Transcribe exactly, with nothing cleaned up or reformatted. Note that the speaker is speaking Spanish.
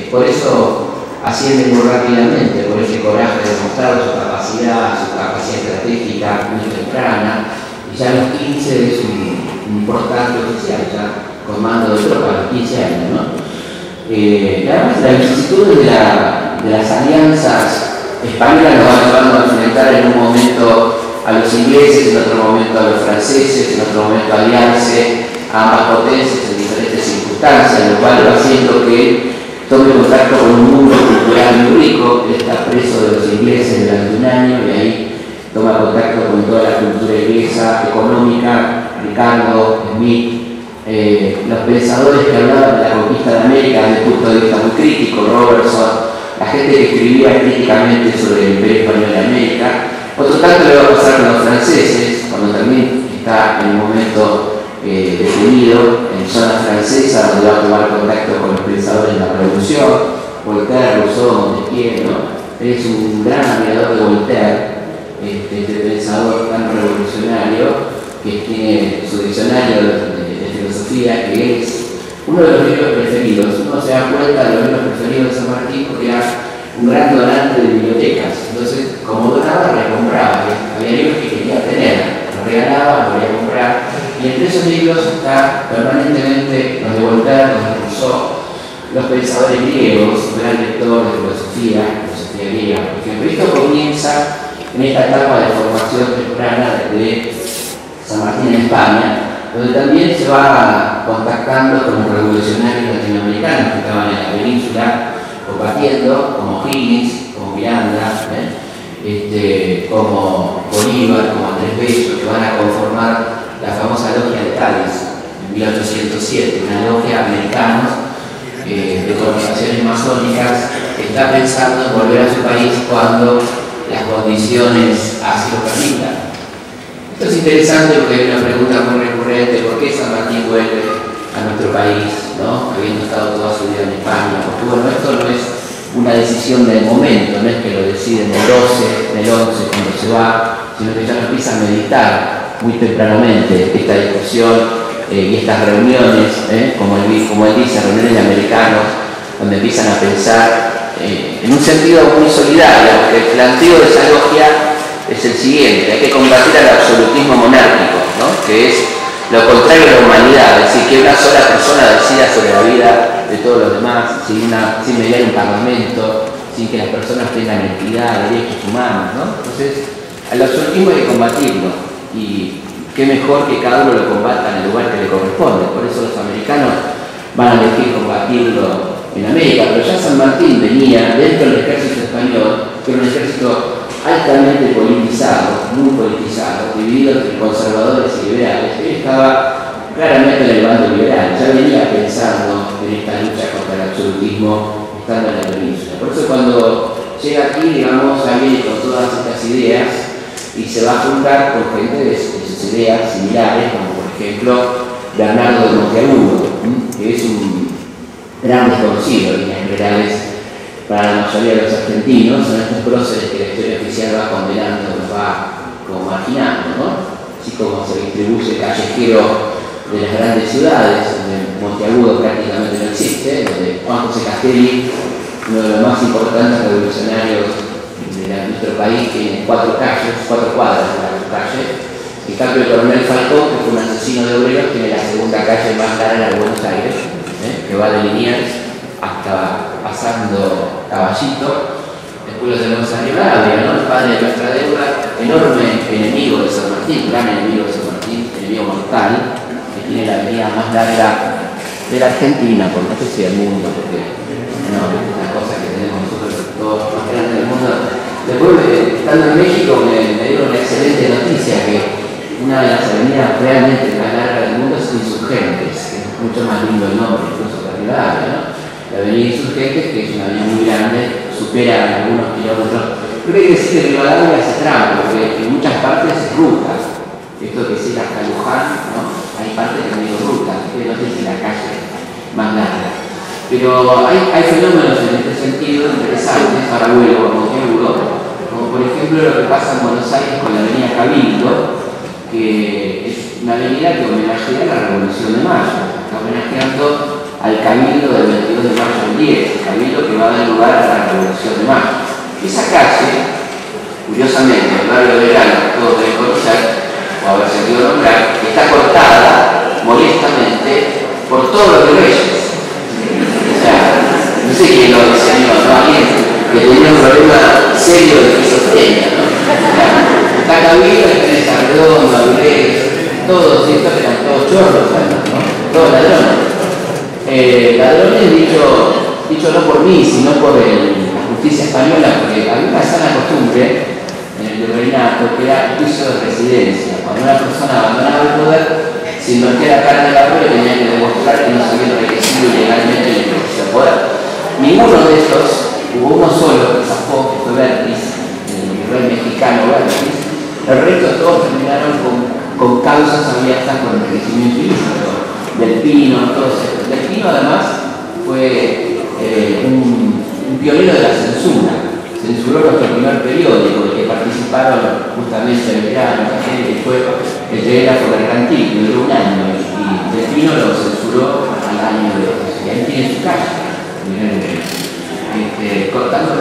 por eso asciende muy rápidamente, por ese coraje de mostrar su capacidad, su capacidad estratégica muy temprana, y ya a los quince es un, un importante oficial, ya con mando de tropa a los quince años, ¿no? Eh, además, las vicisitudes de, la, de las alianzas españolas nos van llevando a enfrentar en un momento a los ingleses, en otro momento a los franceses, en otro momento a aliarse a ambas potencias en diferentes circunstancias, lo cual va haciendo que tome contacto con un mundo cultural muy rico. Él está preso de los ingleses durante un año y ahí toma contacto con toda la cultura inglesa, económica, Ricardo, Smith, eh, los pensadores que hablaban de la conquista de América desde el punto de vista muy crítico, Robertson, la gente que escribía críticamente sobre el Imperio Español de América. Otro tanto le va a pasar con los franceses, cuando también está en un momento eh, detenido en zona francesa, donde va a tomar contacto con los pensadores de la Revolución, Voltaire, Rousseau, Montesquieu, ¿no? Es un gran admirador de Voltaire, este, este pensador tan revolucionario, que tiene su diccionario de, de, de filosofía, que es uno de los libros preferidos. Uno se da cuenta de los libros preferidos de San Martín porque era un gran donante de bibliotecas. Entonces, como donaba, recompraba. Había libros que quería tener, los regalaba, los quería comprar. Y entre esos libros está permanentemente los de Voltaire, los de Rousseau, los pensadores griegos, un gran lector de filosofía, filosofía griega. Por ejemplo, esto comienza en esta etapa de formación temprana de San Martín en España, donde también se va contactando con los revolucionarios latinoamericanos que estaban en la península combatiendo, como Higgins, como Miranda, ¿eh? este, como Bolívar, como Andrés Bello, que van a conformar la famosa logia de Cádiz en mil ochocientos siete, una logia americana eh, de organizaciones masónicas que está pensando en volver a su país cuando las condiciones así lo permitan. Esto es interesante porque hay una pregunta muy recurrente: ¿por qué San Martín vuelve a nuestro país, ¿no? Habiendo estado toda su vida en España? Porque bueno, esto no es una decisión del momento, no es que lo deciden el doce, el once cuando se va, sino que ya lo empieza a meditar muy tempranamente esta discusión eh, y estas reuniones, ¿eh? como, él, como él dice, reuniones de americanos, donde empiezan a pensar eh, en un sentido muy solidario, porque el planteo de esa logia es el siguiente: hay que combatir al absolutismo monárquico, ¿no? Que es lo contrario a la humanidad, es decir, que una sola persona decida sobre la vida de todos los demás, sin, una, sin mediar un parlamento, sin que las personas tengan equidad, derechos humanos, ¿no? Entonces, al absolutismo hay que combatirlo, y qué mejor que cada uno lo combata en el lugar que le corresponde. Por eso los americanos van a elegir combatirlo en América, pero ya San Martín venía dentro del ejército español, que era un ejército altamente politizado, muy politizado, dividido entre conservadores y liberales. Él estaba claramente en el bando liberal, ya venía pensando en esta lucha contra el absolutismo estando en la península. Por eso cuando llega aquí, digamos, ya viene con todas estas ideas y se va a juntar con gente de, de sus ideas similares, como por ejemplo Bernardo de Monteagudo, que es un gran desconocido en líneas generales para la mayoría de los argentinos. Son estos próceres que la historia oficial va condenando, nos va como marginando, ¿no? Así como se distribuye callejero de las grandes ciudades, donde Monteagudo prácticamente no existe, donde Juan José Castelli, uno de los más importantes revolucionarios de nuestro país, tiene cuatro calles, cuatro cuadras de la calle. En cambio, el coronel Falcón, que fue un asesino de obreros, tiene la segunda calle más larga de Buenos Aires, ¿eh? que va de Liniers hasta pasando Caballito. Después lo tenemos a Rivadavia, ¿no? El padre de nuestra deuda, enorme enemigo de San Martín, gran enemigo de San Martín, enemigo mortal, que tiene la avenida más larga de la Argentina, por no sé si del mundo, porque no, es una cosa que tenemos nosotros todos más grandes del mundo. Después, estando en México, me, me dieron una excelente noticia, que una de las avenidas realmente más largas del mundo es Insurgentes, que es mucho más lindo el nombre, incluso que Rivadavia, ¿no? La avenida Insurgentes, que es una avenida muy grande, supera algunos kilómetros. Creo que hay que decir que Rivadavia hace trampa, porque en muchas partes es ruta. Esto que es ir hasta Luján, ¿no? Hay partes que han ido ruta, que no sé si la calle más larga. Pero hay, hay fenómenos en este sentido interesantes. Ahora vuelvo a Monteagudo, como por ejemplo lo que pasa en Buenos Aires con la avenida Cabildo, que es una avenida que homenajea a la Revolución de Mayo. Está homenajeando al Cabildo del veintidós de mayo del diez, el Cabildo va a dar lugar a la Revolución de Mayo. Esa calle, curiosamente, en el barrio de Belgrano, todos deben conocer, o haber sentido nombrar, está cortada molestamente por todos los reyes. O sea, no sé quién lo diseñó, ¿no? Alguien que tenía un problema serio de esquizofrenia, ¿no? O sea, está Cabildo, tenés Arredondo, Avilés, todos estos eran todos chorros, ¿no? Todos ladrones. Eh, ladrones dicho, dicho no por mí, sino por el, la justicia española, porque había una sana costumbre en el virreinato que era el juicio de residencia. Cuando una persona abandonaba el poder, se invertía la carga de la prueba y tenía que demostrar que no se había enriquecido ilegalmente en el ejercicio del poder. Ninguno de estos, hubo uno solo que zafó, que fue Bertis, el virrey mexicano Bertis. El resto todos terminaron con, con causas abiertas por enriquecimiento ilícito. Del Pino, todos estos. Del Pino además fue eh, un, un pionero de la censura. Censuró nuestro primer periódico, del que participaron justamente Belgrano, que fue el Telégrafo Mercantil, que duró un año, y Del Pino lo censuró al año de otros. Y ahí tiene su calle, este, cortando